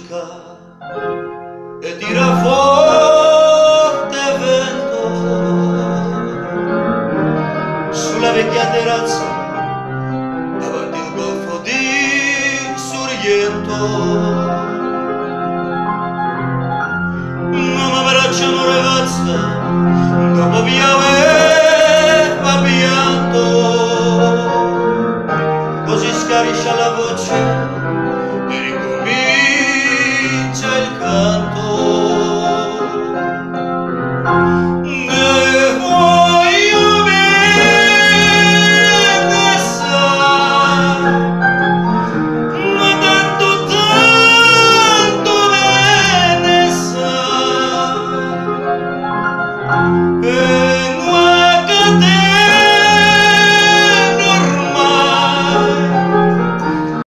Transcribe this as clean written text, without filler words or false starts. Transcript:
musica e tira forte vento sulla vecchia terrazza davanti al golfo di Sorrento. Non mi abbracciano ragazze dopo vi aveva pianto, così scariscia la voce